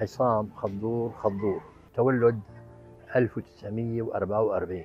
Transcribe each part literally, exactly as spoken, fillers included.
عصام خضور خضور، تولد ألف وتسعمئة وأربعة وأربعين.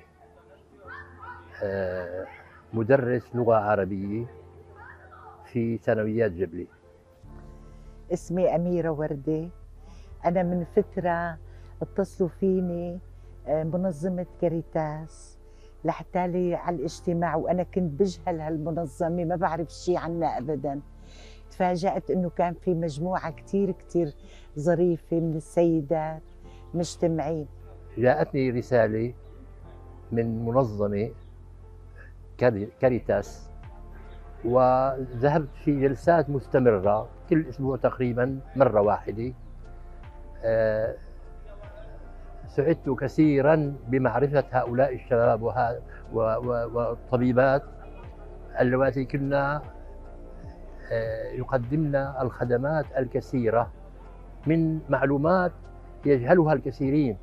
آه، مدرس لغة عربية في ثانويات جبلي. اسمي أميرة وردة. أنا من فترة اتصلوا فيني آه، منظمة كاريتاس لحتى لي على الاجتماع، وأنا كنت بجهل هالمنظمة، ما بعرف شيء عنها أبداً. تفاجأت إنه كان في مجموعة كتير كتير ظريفة من السيدات مجتمعين. جاءتني رسالة من منظمة كاريتاس، وذهبت في جلسات مستمرة كل أسبوع تقريبا مرة واحدة. آه، سعدت كثيرا بمعرفة هؤلاء الشباب والطبيبات اللواتي كنا يقدمن الخدمات الكثيرة من معلومات يجهلها الكثيرين،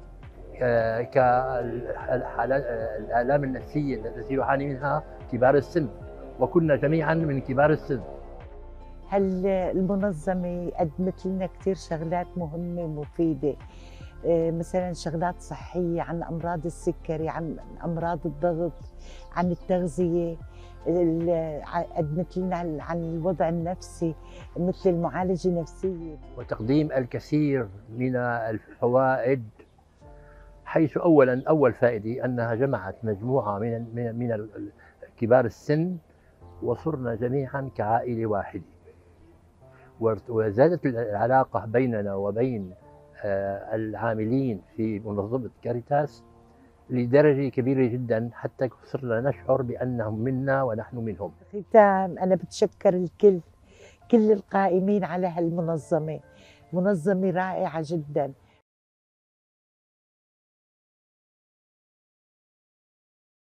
كالآلام النفسية التي يعاني منها كبار السن، وكنا جميعا من كبار السن. هل المنظمة قدمت لنا كثير شغلات مهمة ومفيدة، مثلا شغلات صحية عن أمراض السكري، عن أمراض الضغط، عن التغذية، قدمت لنا عن الوضع النفسي مثل المعالجة النفسية، وتقديم الكثير من الفوائد، حيث أولا أول فائدة أنها جمعت مجموعة من من كبار السن، وصرنا جميعا كعائلة واحدة، وزادت العلاقة بيننا وبين العاملين في منظمة كاريتاس لدرجة كبيرة جدا، حتى صرنا نشعر بأنهم منا ونحن منهم. ختام، أنا بتشكر الكل، كل القائمين على هالمنظمة، منظمة رائعة جدا.